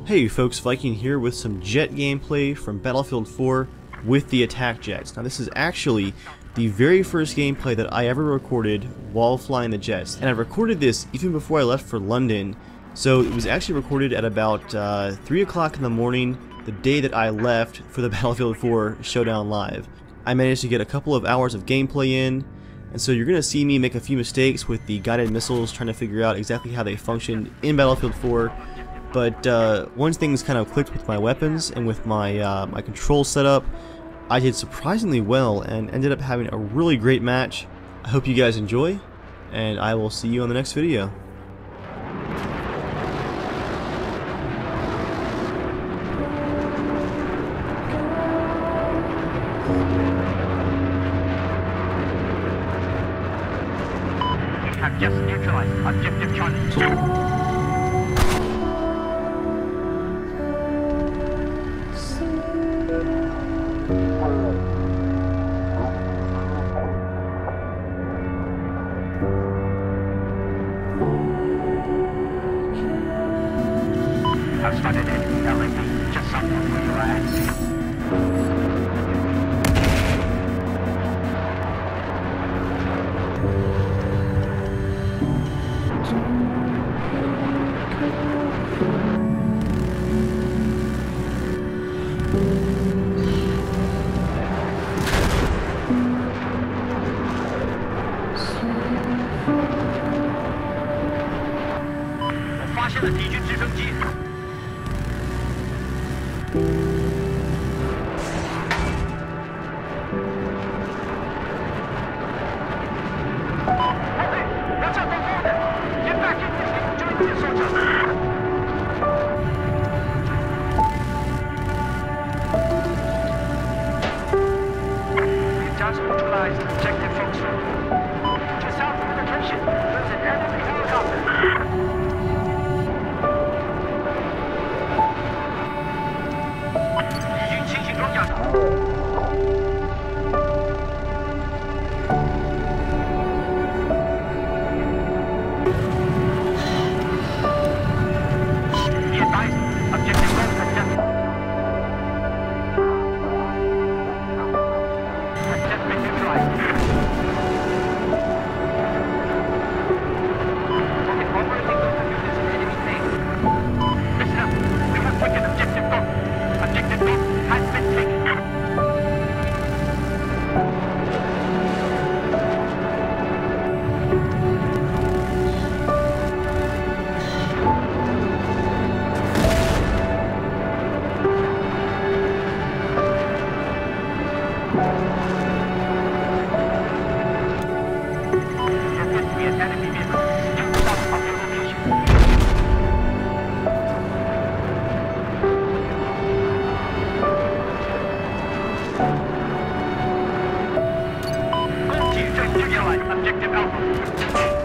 Hey folks, Viking here with some jet gameplay from Battlefield 4 with the attack jets. Now this is actually the very first gameplay that I ever recorded while flying the jets, and I recorded this even before I left for London, so it was actually recorded at about 3 o'clock in the morning the day that I left for the Battlefield 4 Showdown Live. I managed to get a couple of hours of gameplay in, and so you're going to see me make a few mistakes with the guided missiles, trying to figure out exactly how they function in Battlefield 4. But once things kind of clicked with my weapons and with my my control setup, I did surprisingly well and ended up having a really great match. I hope you guys enjoy, and I will see you on the next video. You have just neutralized objective Charlie. I've started it, LAP, just south of where you're at.我发现了敌军直升机。 Just neutralized objective Foxtrot. To south of the location, there's an enemy helicopter. 已经清醒装甲。Be advised, objective Golf from depth. Has been neutralized. Okay, operating those units in enemy base. Listen up, we have taken objective Golf. Objective Golf has been taken. There appears to be an enemy vehicle just south of your location. Gold team just neutralized objective Alpha.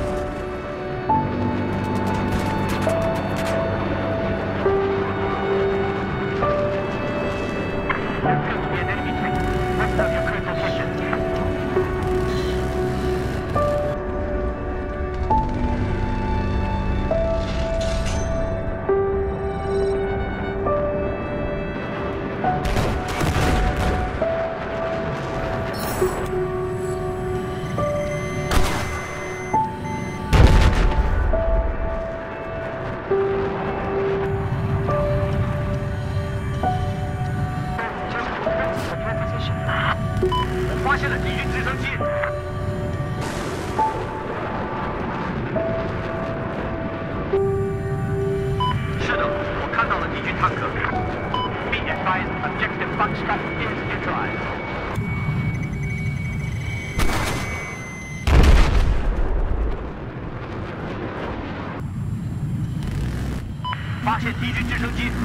There appears to be an enemy tank west of your current location.我发现了敌军直升机。是的，我看到了敌军坦克。Be advised, objective Foxtrot is neutralized. 发现敌军直升机。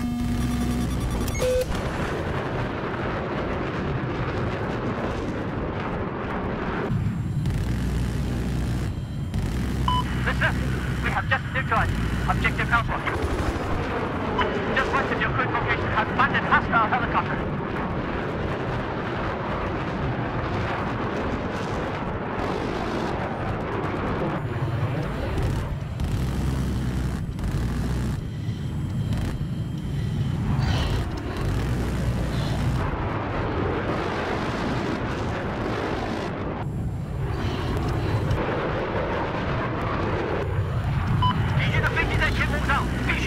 Listen, we have just neutralized objective Alpha. Just west of your current location has landed hostile helicopter.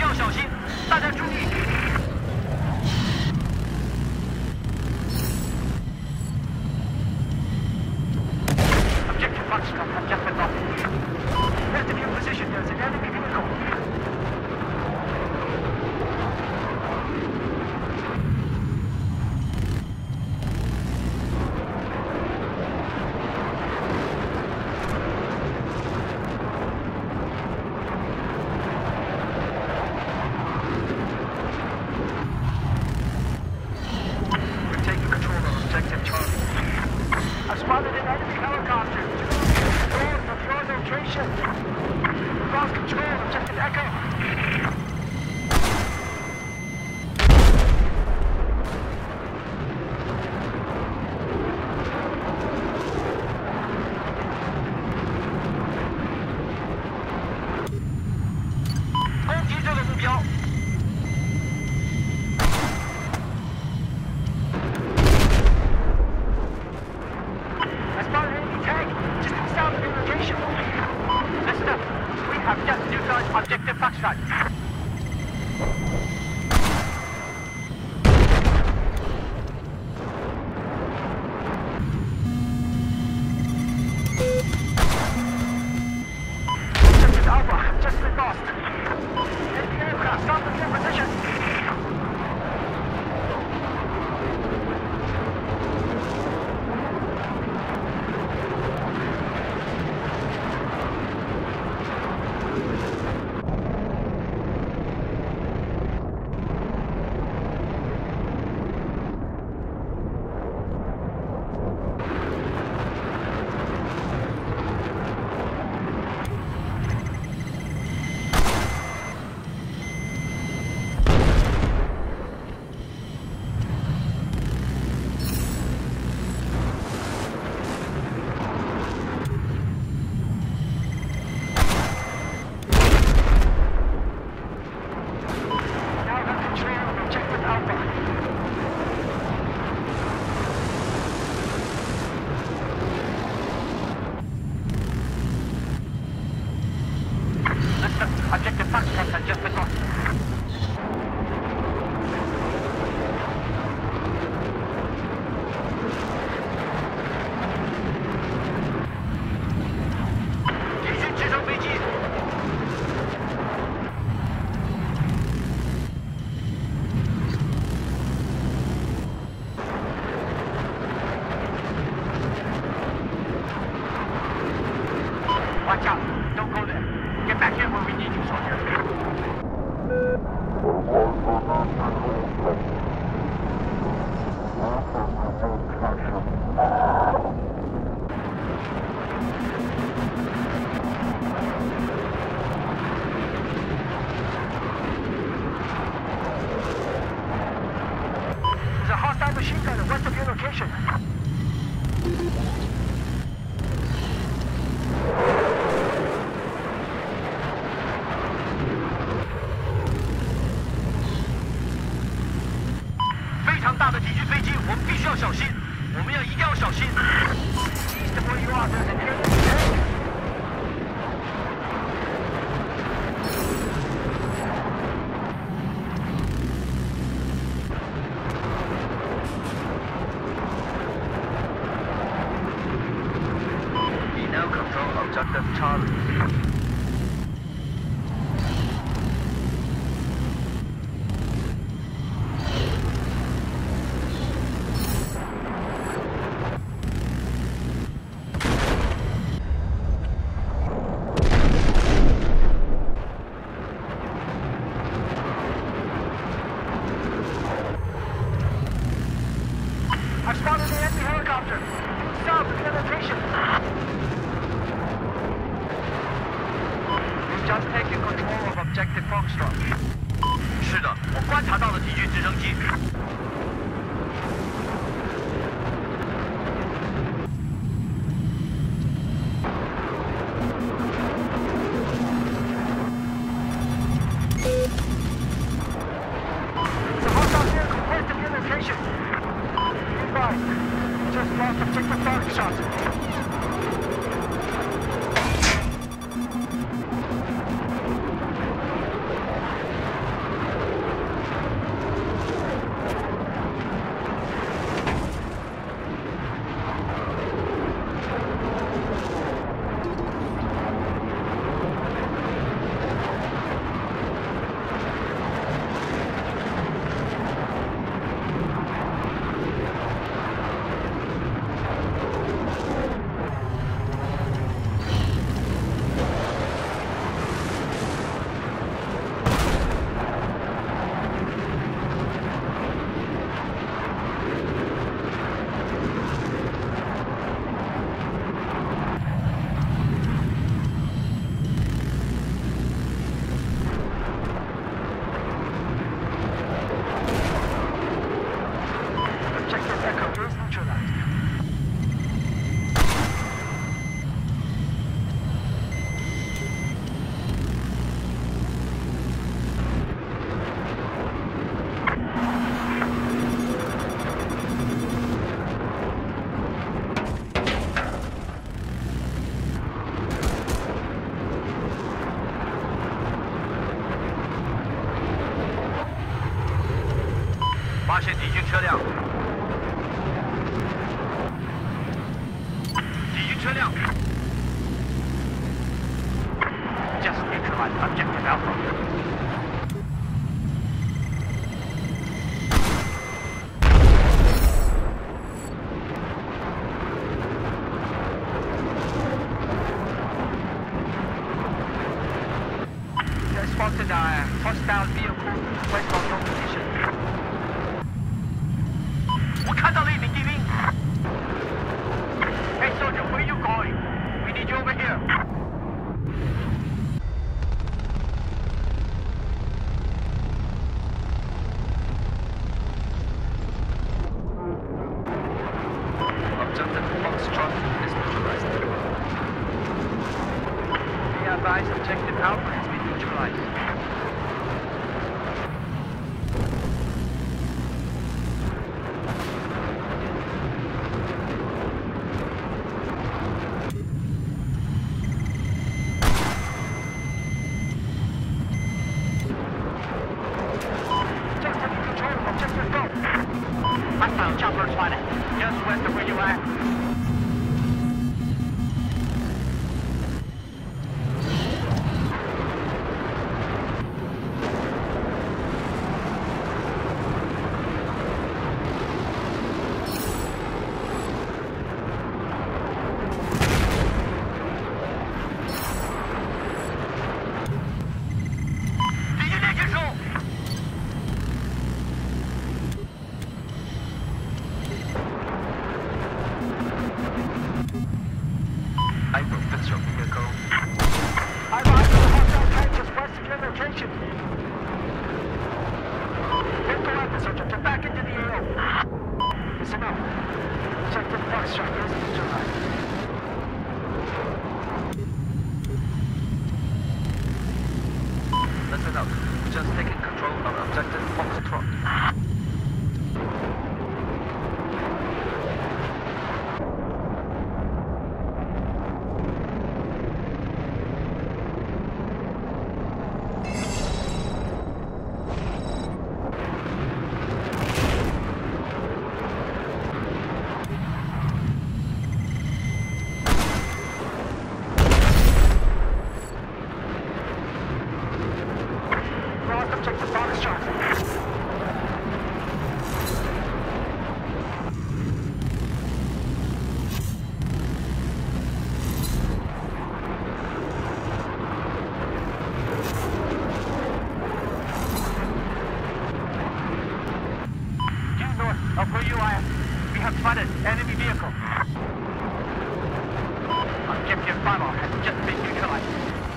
要小心，大家注意。Objective Foxtrot has just been lost. Rest of your position, there's an enemy vehicle. I've spotted an enemy helicopter. Control of your location. Lost control. Objective Echo. Objective Foxtrot. Objective Alpha has just been lost. Enemy aircraft, stop in your position. Objective Foxtrot has just been lost. Watch out! Don't go there. Get back here where we need you, soldier. There's a hostile machine gunner west of your location. Objective Charlie. I've spotted the enemy helicopter. South of the location. We've just taken control of Objective Foxtrot. 是的，我观察到了敌军直升机。It's a hostile vehicle west of your location. Just lost Objective Foxtrot. 发现敌军车辆。敌军车辆。Just neutralize objective Alpha. Spotted a hostile vehicle west of your position. 我看到了一名敌兵。Hey soldier, where are you going? We need you over here. Objective Foxtrot is neutralized. Be advised, objective Alpha has been neutralized. Just taking control of objective Go. Hostile chopper spotted, just west of where you are. I will fix your vehicle. I arrived at the hostile tank just west of your location. Get the weapon, soldier. Get back into the AO. Listen up. Objective Foxtrot is neutralized. Listen up. Just taking control of objective Foxtrot. Objective Foxtrot. Due north of where you are, we have spotted enemy vehicle. Objective Bravo has just been neutralized.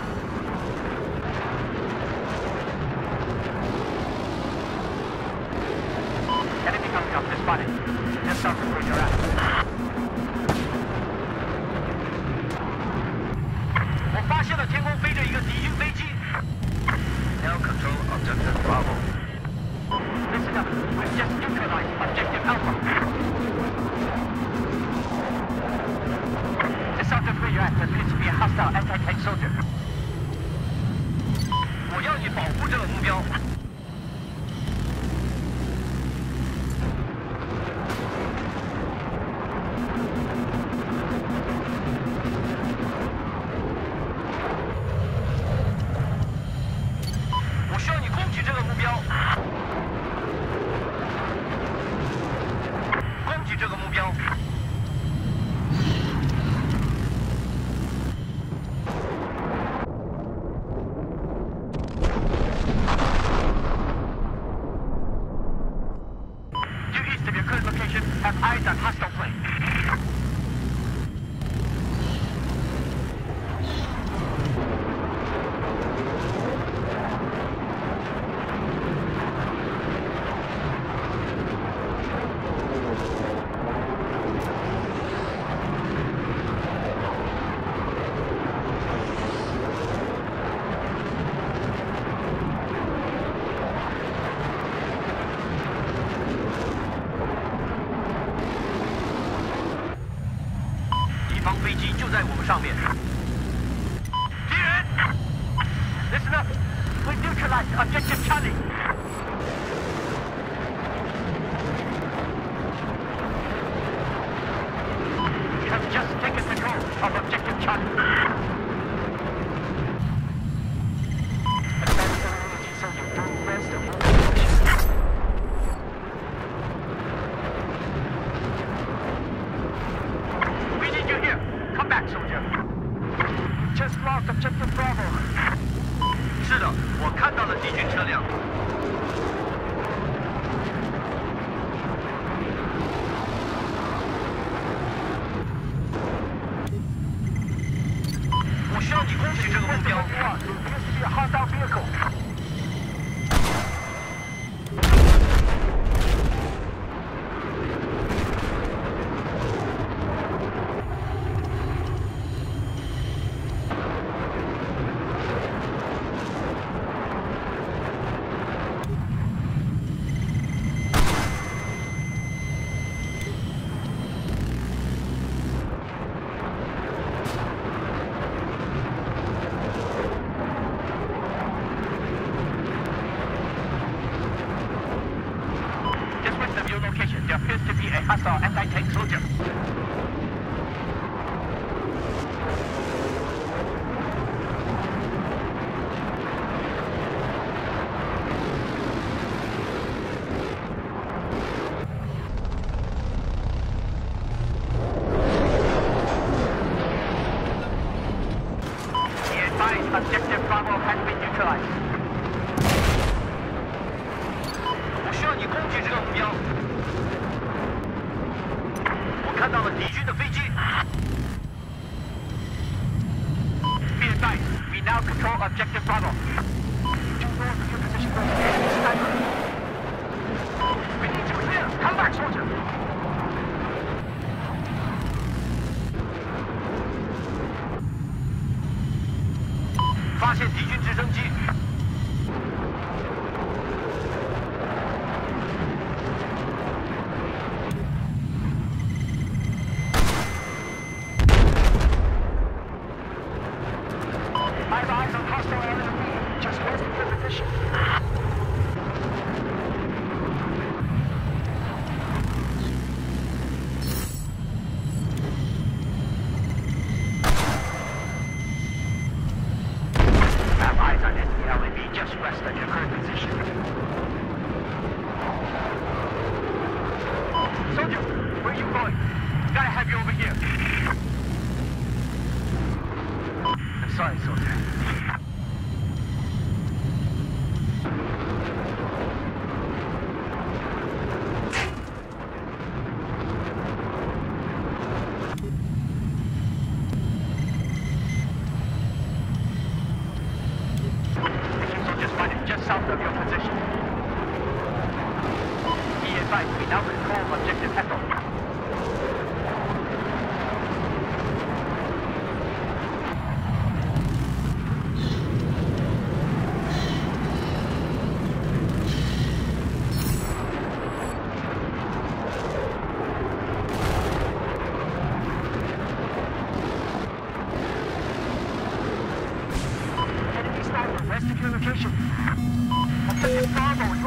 Enemy helicopter spotted. Just south of where you're at. 我发现了天空飞着一个敌军飞机。Now control objective Bravo. Listen up. We've just neutralized objective Alpha. Just south of where you're at, there appears to be a hostile anti-tank soldier. 我要你保护这个目标。我需要你攻击这个目标。攻击这个目标。Due east of your current location, have eyes on hostile plane. Listen up. We neutralized objective Charlie. take soldier. Be advised, objective Bravo has been neutralized. 我需要你攻击这个目标。我看到了敌军的飞机。Be advised, we now control objective Bravo. To north of your position, enemy sniper. We need to clear. Come back, soldier. 发现敌军直升机。I have eyes on hostile enemy. Just west of your position. Have eyes on enemy LAV. Just west of your current position. Soldier, where are you going? Gotta have you over here. I'm sorry, soldier. Soldiers fighting just south of your position. Be advised, we now control objective Echo. Enemy sniper, west of your location. Objective Bravo